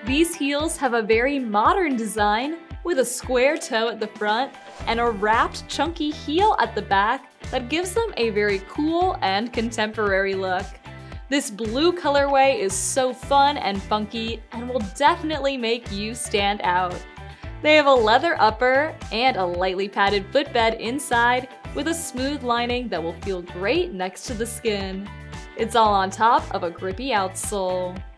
These heels have a very modern design with a square toe at the front and a wrapped, chunky heel at the back that gives them a very cool and contemporary look. This blue colorway is so fun and funky and will definitely make you stand out. They have a leather upper and a lightly padded footbed inside with a smooth lining that will feel great next to the skin. It's all on top of a grippy outsole.